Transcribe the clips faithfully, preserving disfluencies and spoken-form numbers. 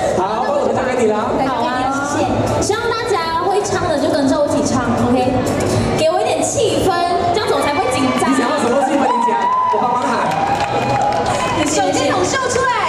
好，帮我们唱给你了。 好啊，谢谢。希望大家会唱的就跟着我一起唱 ，OK？ 给我一点气氛，这样子我才会紧张。 你想要什么气氛？你讲，我帮忙喊。 手电筒秀出来。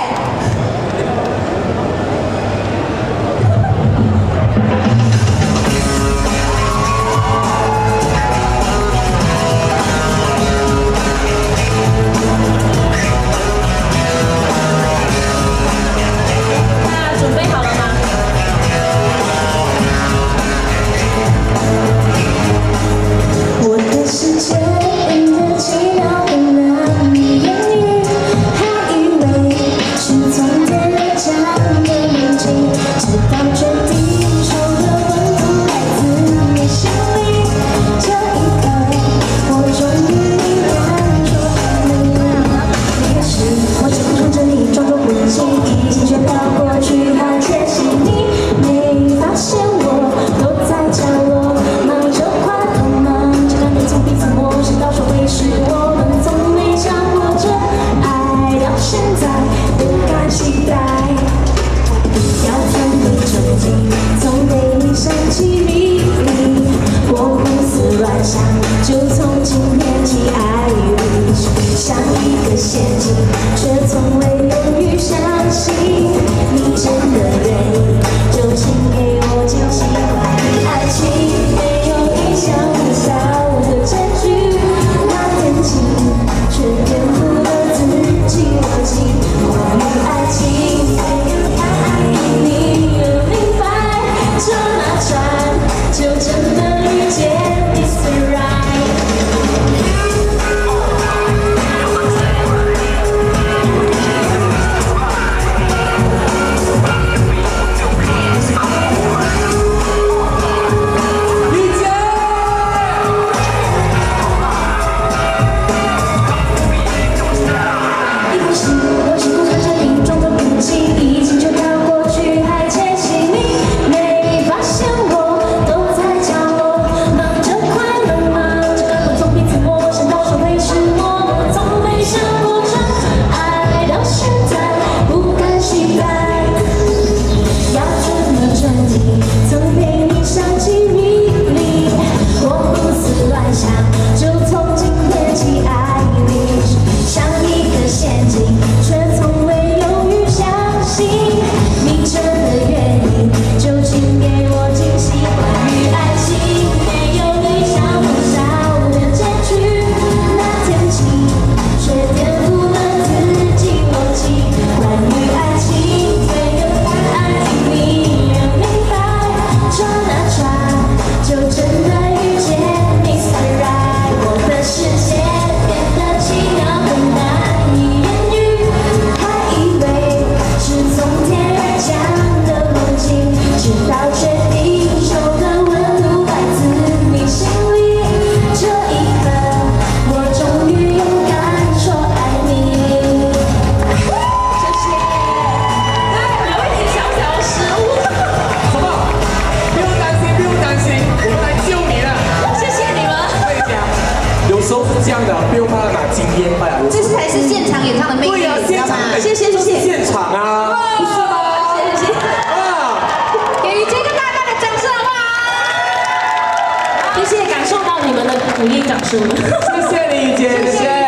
就从今天起，爱与像一个陷阱，却从未犹豫相信你真的愿意，就请给我惊喜。爱情没有意想不到的结局，那天起却颠覆了自己逻辑。关于爱情，没有答案，你要明白，这那转就真的遇见。 这样的不用怕拿经验吧？ 这才是现场演唱的魅力，对啊，现场，谢谢谢谢， 现场啊，不是吗？ 谢谢谢谢，啊，给予这个大大的掌声好不好？谢谢，感受到你们的鼓励掌声， 谢谢你姐姐。